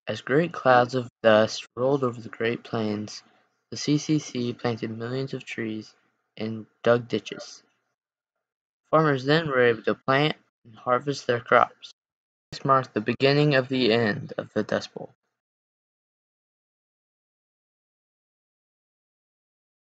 As great clouds of dust rolled over the Great Plains, the CCC planted millions of trees and dug ditches. Farmers then were able to plant and harvest their crops. This marked the beginning of the end of the Dust Bowl.